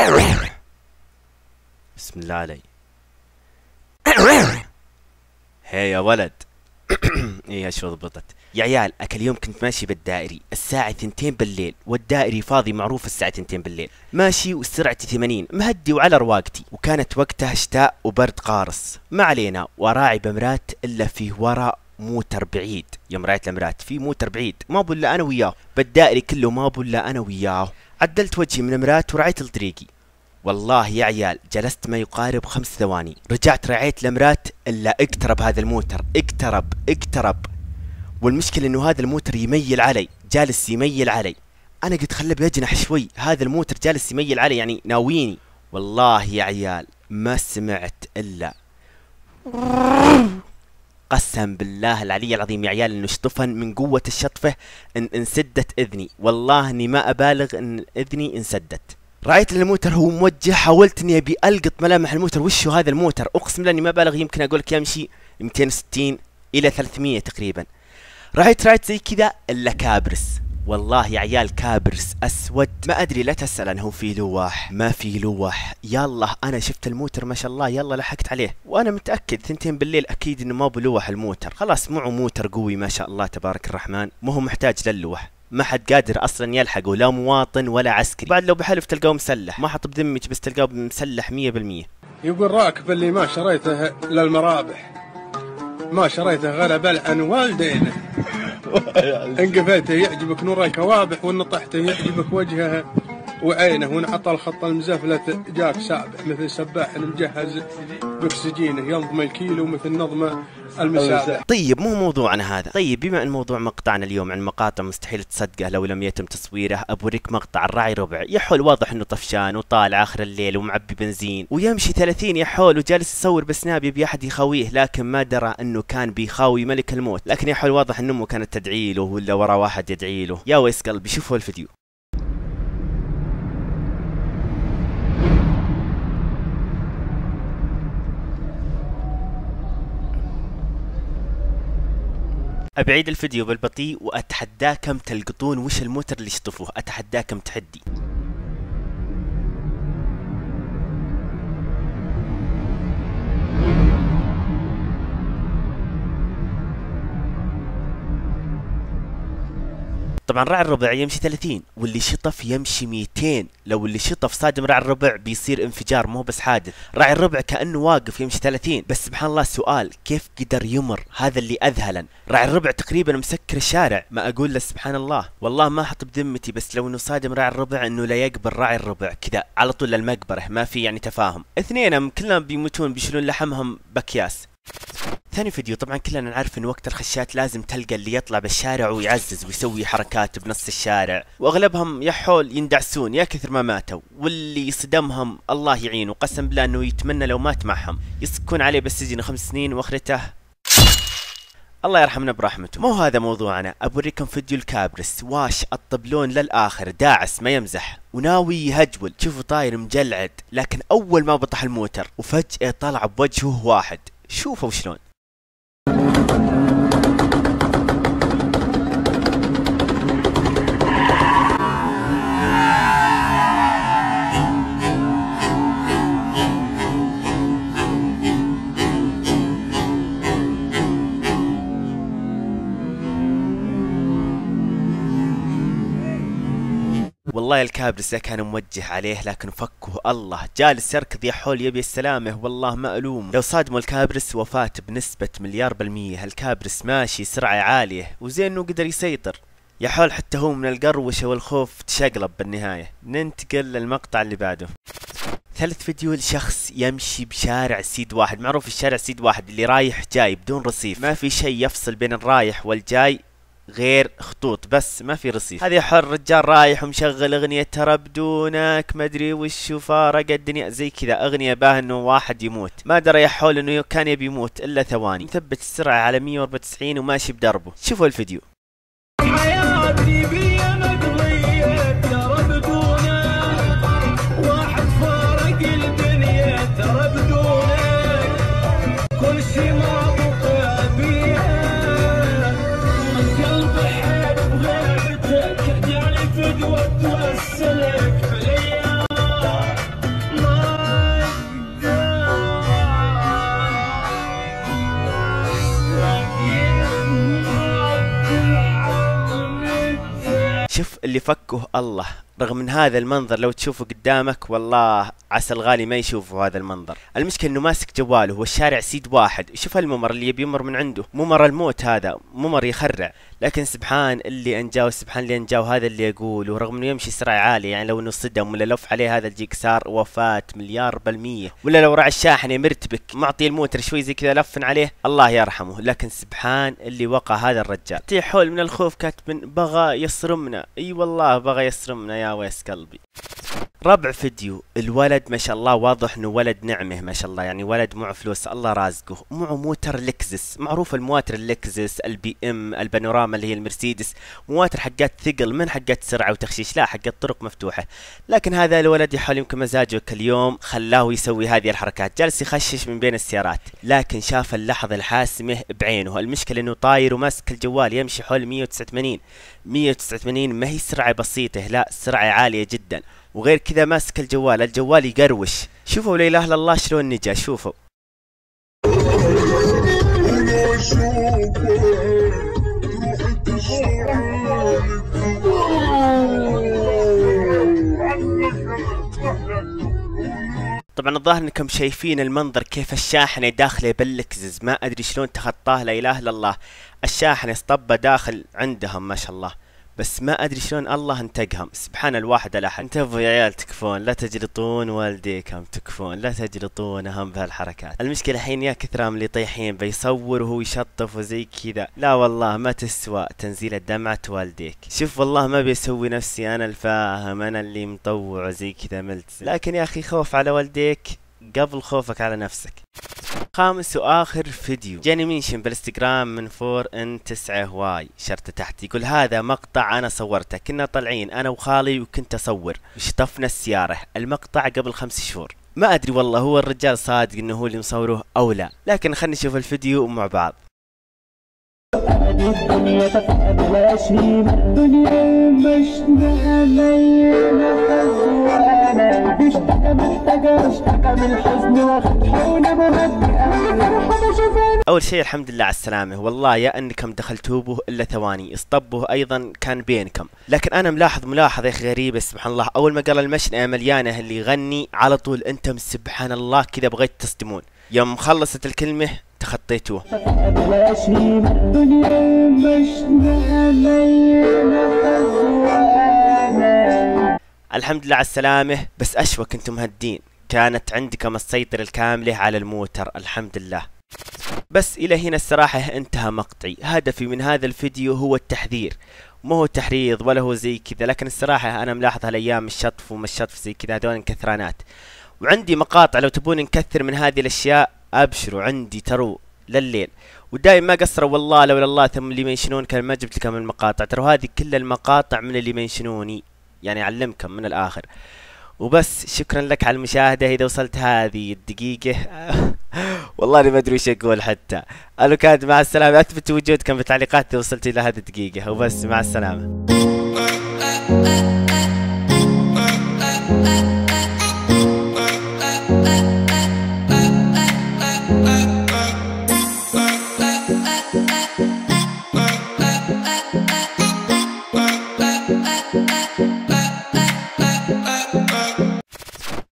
بسم الله علي. هي يا ولد. ايه شو ضبطت يا عيال؟ اكل يوم كنت ماشي بالدائري الساعة 2 بالليل، والدائري فاضي معروف الساعة 2 بالليل، ماشي وسرعتي 80 مهدي وعلى رواقتي، وكانت وقتها شتاء وبرد قارس. ما علينا، وراعي بمرات الا فيه وراء موتر بعيد. يا مراية الامرات في موتر بعيد ما ابو الا انا وياه، بالدائري كله ما ابو الا انا وياه. عدلت وجهي من مرات ورعيت لطريقي. والله يا عيال جلست ما يقارب 5 ثواني، رجعت رعيت لمرات الا اقترب هذا الموتر، اقترب. والمشكلة انه هذا الموتر يميل علي، جالس يميل علي. انا قلت خله بيجنح شوي، هذا الموتر جالس يميل علي يعني ناويني. والله يا عيال ما سمعت الا قسم بالله العلي العظيم يا عيال انه اشطفن من قوة الشطفة ان انسدت اذني. والله اني ما ابالغ ان اذني انسدت. رأيت الموتر هو موجه، حاولت اني ابي القط ملامح الموتر. وشو هذا الموتر؟ اقسم بالله اني ما بالغ، يمكن اقول لك يمشي 260 الى 300 تقريبا. رأيت زي كذا الا كابرس. والله يا عيال كابرس اسود، ما ادري لا تسأل انه في لوح ما في لوح. يلا انا شفت الموتر ما شاء الله، يلا لحقت عليه، وانا متأكد 2 بالليل اكيد انه ما بلوح الموتر. خلاص معه موتر قوي ما شاء الله تبارك الرحمن، ما هو محتاج للوح. ما حد قادر اصلا يلحقه، لا مواطن ولا عسكري. بعد لو بحلف تلقاه مسلح، ما حط بذمك بس تلقاه مسلح 100%. يقول راكب اللي ما شريته للمرابح، ما شريته غلب عن والدينه. ان قفلته يعجبك نور الكوابح، وان طحته يعجبك وجهها وعينه، وان عطى الخط المزفلة جاك سابح مثل سباح مجهز باكسجينه، ينظم الكيلو مثل نظم المسابح. طيب مو موضوعنا هذا. طيب بما ان موضوع مقطعنا اليوم عن مقاطع مستحيل تصدقه لو لم يتم تصويره، ابوريك مقطع الراعي ربع. يا حول واضح انه طفشان وطالع اخر الليل ومعبي بنزين ويمشي 30 يا حول، وجالس يصور بسناب يبي احد يخاويه، لكن ما درى انه كان بيخاوي ملك الموت. لكن يا حول واضح ان امه كانت تدعي له ولا ورا واحد يدعي له. يا ويس قلبي شوفوا الفيديو. أبعيد الفيديو بالبطيء وأتحداكم تلقطون وش الموتر اللي يشطفوه، أتحداكم تحدي. طبعا راعي الربع يمشي 30 واللي شطف يمشي 200. لو اللي شطف صادم راعي الربع بيصير انفجار مو بس حادث. راعي الربع كأنه واقف يمشي 30، بس سبحان الله السؤال كيف قدر يمر؟ هذا اللي أذهلا. راعي الربع تقريبا مسكر الشارع، ما أقول له سبحان الله. والله ما أحط بذمتي بس لو إنه صادم راعي الربع إنه لا يقبل راعي الربع كذا على طول للمقبرة، ما في يعني تفاهم. اثنينهم كلهم بيموتون بيشيلون لحمهم بأكياس. ثاني فيديو طبعا كلنا نعرف ان وقت الخشات لازم تلقى اللي يطلع بالشارع ويعزز ويسوي حركات بنص الشارع، واغلبهم يا حول يندعسون يا كثر ما ماتوا، واللي يصدمهم الله يعينه قسم بالله انه يتمنى لو مات معهم يسكون عليه بالسجن 5 سنين واخرته الله يرحمنا برحمته. مو هذا موضوعنا، ابوريكم فيديو الكابرس واش الطبلون للاخر، داعس ما يمزح وناوي يهجول. شوفوا طاير مجلعد، لكن اول ما بطح الموتر وفجأة طلع بوجهه واحد. شوفوا شلون. والله الكابرس كان موجه عليه لكن فكه الله، جالس يركض يا حول يبي السلامه. والله ما الوم، لو صادموا الكابرس وفاة بنسبة 1,000,000%. الكابرس ماشي سرعة عالية وزين انه قدر يسيطر يا حول، حتى هو من القروشة والخوف تشقلب بالنهاية. ننتقل للمقطع اللي بعده. ثالث فيديو لشخص يمشي بشارع سيد واحد. معروف الشارع سيد واحد اللي رايح جاي بدون رصيف، ما في شيء يفصل بين الرايح والجاي غير خطوط بس ما في رصيف. هذا حر رجال رايح ومشغل اغنية ترى بدونك ما ادري وشو فارق الدنيا زي كذا، اغنية باه انه واحد يموت، ما درى يا حول انه كان يبي يموت الا ثواني. مثبت السرعة على 194 وماشي بدربه. شوفوا الفيديو. حياتي بي مقضية ترى بدونك، واحد فارق الدنيا ترى بدونك، كل شي ما بقى بيها القلب حيل بغيبتك، جاني فدوة توسلك بالايام، واللي فكه الله. رغم من هذا المنظر لو تشوفه قدامك والله عسى الغالي ما يشوفه هذا المنظر. المشكلة انه ماسك جواله والشارع سيد واحد. شوف الممر اللي يبي يمر من عنده، ممر الموت هذا، ممر يخرع. لكن سبحان اللي انجاه وسبحان اللي انجاه، هذا اللي يقول. ورغم انه يمشي سرعة عالية، يعني لو انه صدم ولا لف عليه هذا الجيك صار وفاة مليار بالمية. ولا لو راعي الشاحنة مرتبك معطي الموتر شوي زي كذا لفن عليه الله يرحمه. لكن سبحان اللي وقع هذا الرجال. طيح حول من الخوف كاتب بغى يصرمنا. اي والله بغى يصرمنا يا ويس قلبي. ربع فيديو. الولد ما شاء الله واضح انه ولد نعمه ما شاء الله، يعني ولد معه فلوس الله رازقه. معه موتر لكزس، معروف المواتر اللكزس، البي ام، البانوراما اللي هي المرسيدس، مواتر حقات ثقل من حقات سرعه وتخشيش، لا حقات طرق مفتوحه. لكن هذا الولد يحاول يمكن مزاجه كاليوم خلاه يسوي هذه الحركات، جالس يخشش من بين السيارات. لكن شاف اللحظه الحاسمه بعينه. المشكله انه طاير وماسك الجوال يمشي حول 189. 189 ما هي سرعه بسيطه، لا سرعه عاليه جدا. وغير كذا ماسك الجوال، الجوال يقروش. شوفوا لا اله الا الله شلون نجا. شوفوا طبعا الظاهر انكم شايفين المنظر كيف الشاحنه داخله باللكزز، ما ادري شلون تخطاه لا اله الا الله. الشاحنه اسطبه داخل عندهم ما شاء الله، بس ما ادري شلون الله انتقهم. سبحان الواحد الاحد. انتبهوا يا عيال تكفون، لا تجلطون والديكم، تكفون لا تجلطونهم بهالحركات. المشكله الحين يا كثرهم اللي طيحين بيصور وهو يشطف وزي كذا، لا والله ما تسوى تنزيل دمعة والديك. شوف والله ما بيسوي نفسي انا الفاهم، انا اللي مطوع زي كذا ملتزم، لكن يا اخي خوف على والديك قبل خوفك على نفسك. خامس واخر فيديو جاني منشن بالانستغرام من 4N9Y شرطة تحت، يقول هذا مقطع انا صورته، كنا طالعين انا وخالي وكنت اصور وشطفنا السيارة. المقطع قبل 5 شهور. ما ادري والله هو الرجال صادق انه هو اللي مصوره او لا، لكن خلينا نشوف الفيديو مع بعض. الدنيا تتقبل شيمة، الدنيا مشنا لينا خزوانة، اشتكى محتاجة اشتكى من الحزن واخد حولي اول شيء الحمد لله على السلامة، والله يا انكم دخلتوا به الا ثواني، اسطبه ايضا كان بينكم. لكن انا ملاحظة يا اخي غريبة سبحان الله، اول ما قال المشنقة مليانة اللي يغني على طول انتم سبحان الله كذا بغيت تصدمون، يوم خلصت الكلمة تخطيتوه. الحمد لله على السلامة، بس أشوى كنتم مهدين، كانت عندكم السيطرة الكاملة على الموتر الحمد لله. بس إلى هنا الصراحة انتهى مقطعي. هدفي من هذا الفيديو هو التحذير، مو هو تحريض ولا هو زي كذا، لكن الصراحة أنا ملاحظ هالأيام الشطف وما الشطف زي كذا هذول انكثرانات، وعندي مقاطع لو تبون نكثر من هذه الأشياء أبشروا عندي تروا لليل، ودايم ما قصروا والله لولا الله ثم اللي يمنشنون كان ما جبت لكم المقاطع، ترى هذه كل المقاطع من اللي يمنشنوني، يعني أعلمكم من الآخر. وبس شكرا لك على المشاهدة. إذا وصلت هذه الدقيقة والله أنا ما أدري وش أقول حتى. ألو كاد مع السلامة، أثبتوا وجودكم بالتعليقات إذا وصلت إلى هذه الدقيقة، وبس مع السلامة.